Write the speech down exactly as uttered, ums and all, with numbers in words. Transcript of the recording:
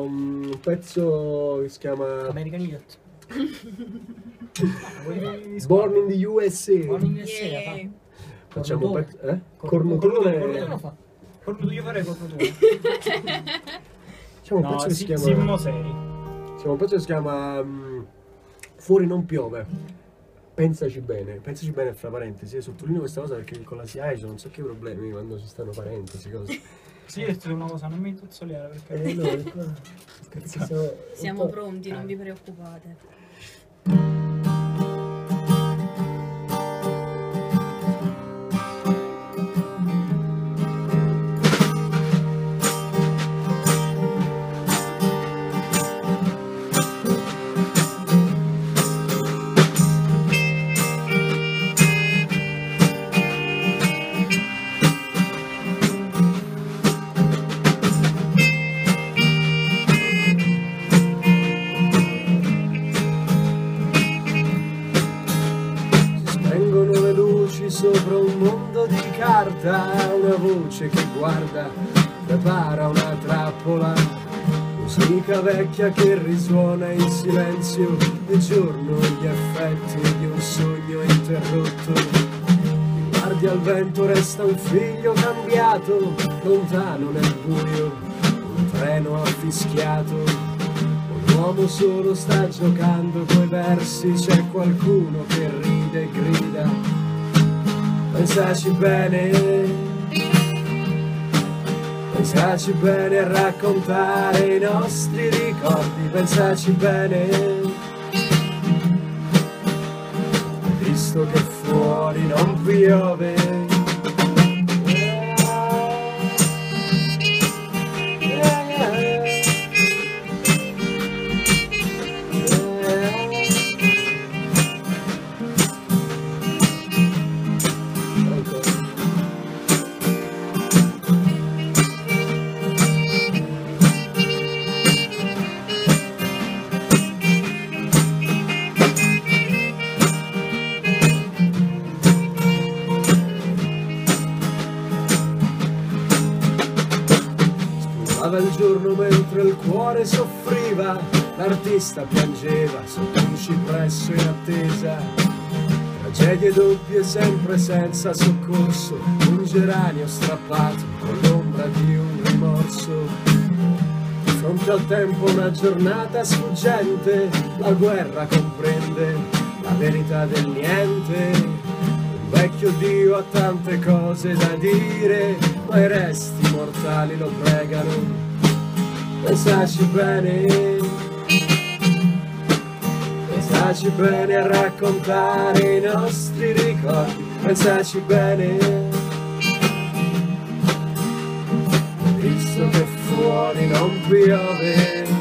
un pezzo che si chiama American Idiot. Born in the U S A. Born in U S A, Yeah. fa. Facciamo un pezzo, eh? Cornutone. Cornutone. Cornutone fa. Cornuto, io farei cornutone. Facciamo un No, pezzo che si si, chiama Simmo seri. Facciamo un pezzo che si chiama mm, Fuori non piove. Pensaci bene, pensaci bene fra parentesi, e sottolineo questa cosa perché con la S I A I ci sono un sacco di problemi quando ci stanno parentesi, cose. Sì, io ho detto una cosa, non mi intuzzoliare perché... Eh, no, è qua. Perché siamo, Siamo un po'- pronti, non vi preoccupate. Spengono le luci sopra un mondo di carta, una voce che guarda, prepara una trappola, musica vecchia che risuona in silenzio, di giorno gli effetti di un sogno interrotto. Guardi al vento, resta un figlio cambiato, lontano nel buio, un treno affischiato. Un uomo solo sta giocando coi versi, c'è qualcuno che ride e grida. Pensaci bene, pensaci bene a raccontare i nostri ricordi, pensaci bene, visto che fuori non piove. Spuntava il giorno mentre il cuore soffriva, l'artista piangeva sotto un cipresso in attesa. Tragedie doppie sempre senza soccorso, un geranio strappato con l'ombra di un rimorso. Di fronte al tempo una giornata sfuggente, la guerra comprende la verità del niente. Un vecchio Dio ha tante cose da dire, ma i resti mortali lo pregano. Pensaci bene, pensaci bene a raccontare i nostri ricordi, pensaci bene, visto che fuori non piove.